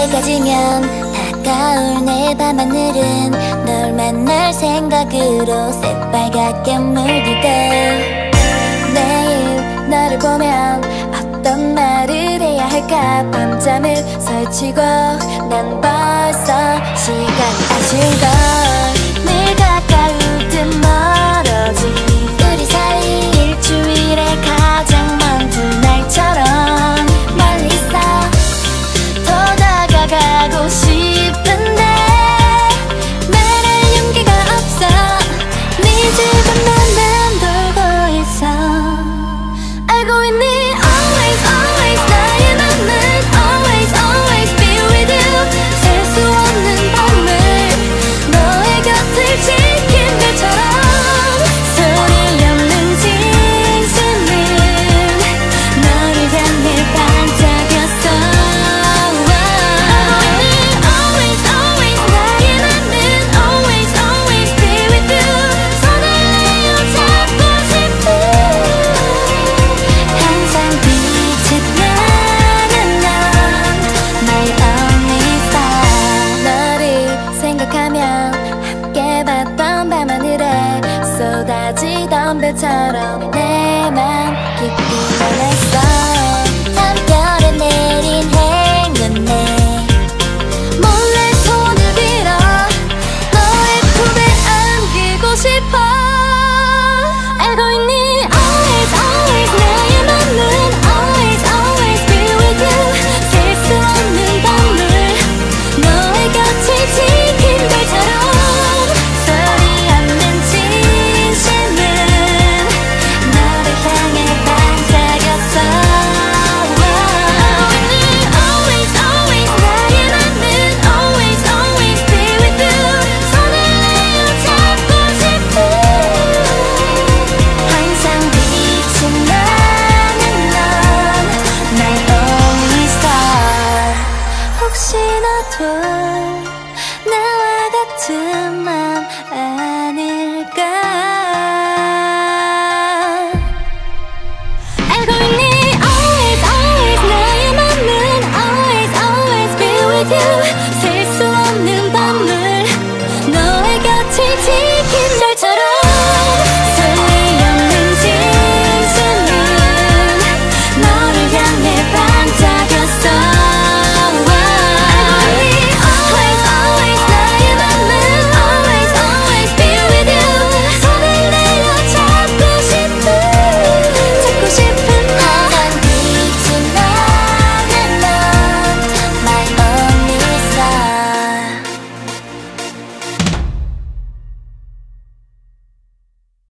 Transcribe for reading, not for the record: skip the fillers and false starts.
해가 지면 다가올 내 밤하늘은 널 만날 생각으로 새빨갛게 물들 때 매일 너를 보면 어떤 말을 해야 할까 밤잠을 설치고 난 벌써 시간이 아쉬운 걸 늘 가까울 듯 멀어진 우리 사이 일주일에 가장 먼 두 날처럼 멀리서 더 다가가고 싶은데 말할 용기가 없어 네 주변만 맴돌고 있어 알고 있니 always always 나의 맘은 always always be with you 셀 수 없는 밤을 너의 곁을 지킨 별처럼 소리 없는 진심은 너를 향해 반짝였어 알고 있니 always always 나의 맘은 always always be with you 손을 내어 잡고 싶은 항상 빛이 나는 넌 my only star 너를 생각하면 함께 봤던 밤하늘에 쏟아지던 별처럼 내 맘 깊이 변했어 담벼에 내린 행운에 몰래 손을 빌어 너의 품에 안기고 싶어 알고 있니 always always 나의 맘은 always always be with you 셀 수 없는 밤을 너의 곁을 지킨 별처럼 소리 없는 진심은 너를 향해 반짝였어 알고 있니 always always 나의 맘은 always always be with you 손을 내어 잡고 싶은 항상 빛이 나는 넌 my only star 혹시 너도